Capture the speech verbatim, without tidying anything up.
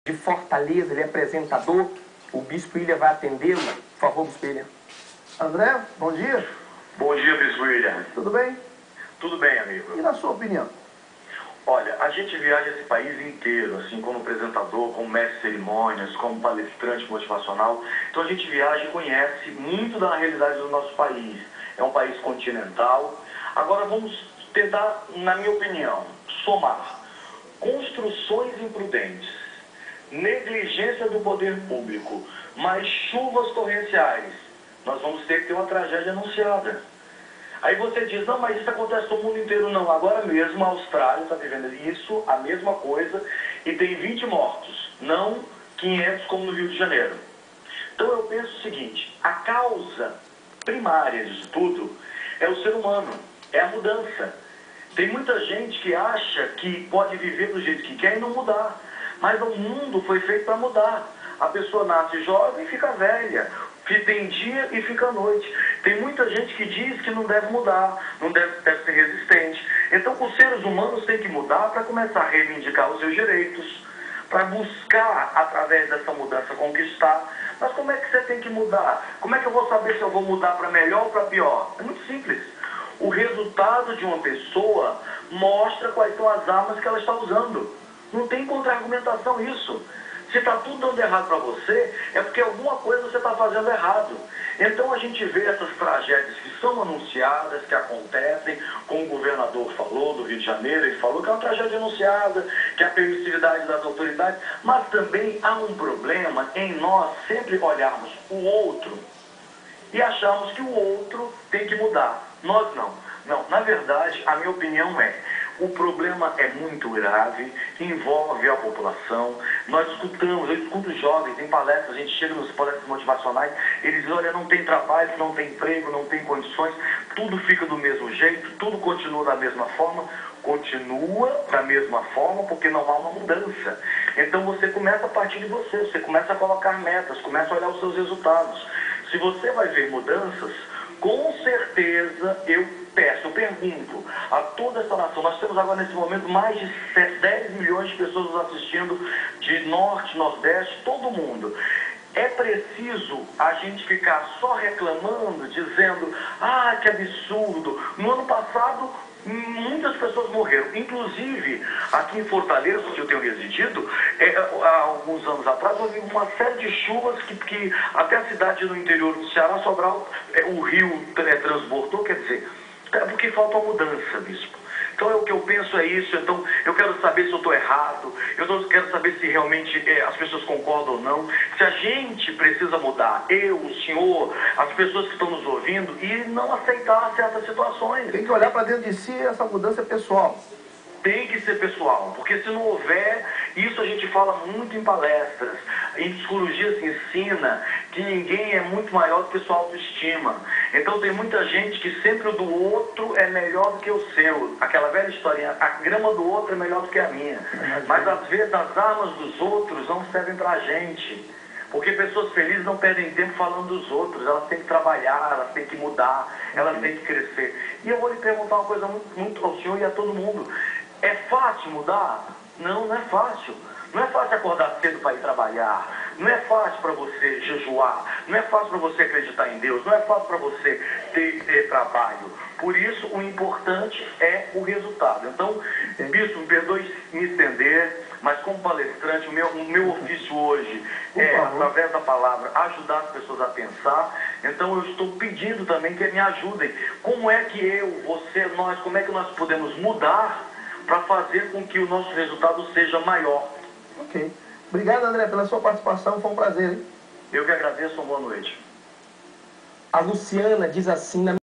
de Fortaleza, ele é apresentador. O Bispo William vai atendê-lo. Por favor, Bispo William. André, bom dia. Bom dia, Bispo William. Tudo bem? Tudo bem, amigo. E na sua opinião? Olha, a gente viaja esse país inteiro, assim, como apresentador, como mestre de cerimônias, como palestrante motivacional. Então a gente viaja e conhece muito da realidade do nosso país. É um país continental. Agora vamos tentar, na minha opinião, somar construções imprudentes, negligência do poder público, mais chuvas torrenciais. Nós vamos ter que ter uma tragédia anunciada. Aí você diz, não, mas isso acontece no mundo inteiro. Não, agora mesmo a Austrália está vivendo isso, a mesma coisa, e tem vinte mortos, não quinhentos como no Rio de Janeiro. Então eu penso o seguinte, a causa primária disso tudo é o ser humano, é a mudança. Tem muita gente que acha que pode viver do jeito que quer e não mudar. Mas o mundo foi feito para mudar. A pessoa nasce jovem e fica velha. Tem dia e fica à noite. Tem muita gente que diz que não deve mudar, não deve, deve ser resistente. Então os seres humanos têm que mudar para começar a reivindicar os seus direitos, para buscar, através dessa mudança, conquistar. Mas como é que você tem que mudar? Como é que eu vou saber se eu vou mudar para melhor ou para pior? É muito simples. O resultado de uma pessoa mostra quais são as armas que ela está usando. Não tem contra-argumentação isso. Se está tudo dando errado para você, é porque alguma coisa você está fazendo errado. Então a gente vê essas tragédias que são anunciadas, que acontecem, como o governador falou do Rio de Janeiro, ele falou que é uma tragédia anunciada, que é a permissividade das autoridades, mas também há um problema em nós sempre olharmos o outro e acharmos que o outro tem que mudar. Nós não. Não, na verdade, a minha opinião é, o problema é muito grave, envolve a população. Nós escutamos, eu escuto jovens em palestras, a gente chega nos palestras motivacionais, eles dizem, olha, não tem trabalho, não tem emprego, não tem condições, tudo fica do mesmo jeito, tudo continua da mesma forma, continua da mesma forma porque não há uma mudança. Então você começa a partir de você, você começa a colocar metas, começa a olhar os seus resultados. Se você vai ver mudanças, com certeza eu peço, eu pergunto a toda essa nação, nós temos agora nesse momento mais de dez milhões de pessoas nos assistindo, de norte, nordeste, todo mundo. É preciso a gente ficar só reclamando, dizendo, ah, que absurdo. No ano passado, muitas pessoas morreram. Inclusive, aqui em Fortaleza, onde eu tenho residido, é, há alguns anos atrás, houve uma série de chuvas que, que até a cidade no interior do Ceará, Sobral, é, o rio é, transbordou, quer dizer, é porque falta uma mudança, bispo. Então é o que eu penso é isso, então eu quero saber se eu estou errado, eu tô, quero saber se realmente é, as pessoas concordam ou não, se a gente precisa mudar, eu, o senhor, as pessoas que estão nos ouvindo, e não aceitar certas situações. Tem que olhar para dentro de si, essa mudança é pessoal. Tem que ser pessoal, porque se não houver, isso a gente fala muito em palestras, em psicologia se ensina que ninguém é muito maior do que sua autoestima. Então tem muita gente que sempre o do outro é melhor do que o seu. Aquela velha historinha, a grama do outro é melhor do que a minha. Mas às vezes as armas dos outros não servem pra gente. Porque pessoas felizes não perdem tempo falando dos outros, elas têm que trabalhar, elas têm que mudar, elas têm que crescer. E eu vou lhe perguntar uma coisa muito, muito ao senhor e a todo mundo. É fácil mudar? Não, não é fácil. Não é fácil acordar cedo para ir trabalhar. Não é fácil para você jejuar. Não é fácil para você acreditar em Deus. Não é fácil para você ter, ter trabalho. Por isso, o importante é o resultado. Então, bispo, me perdoe me estender, mas como palestrante, o meu, o meu ofício hoje é, através da palavra, ajudar as pessoas a pensar. Então, eu estou pedindo também que me ajudem. Como é que eu, você, nós, como é que nós podemos mudar para fazer com que o nosso resultado seja maior? Ok. Obrigado, André, pela sua participação. Foi um prazer, hein? Eu que agradeço. Uma boa noite. A Luciana diz assim... Na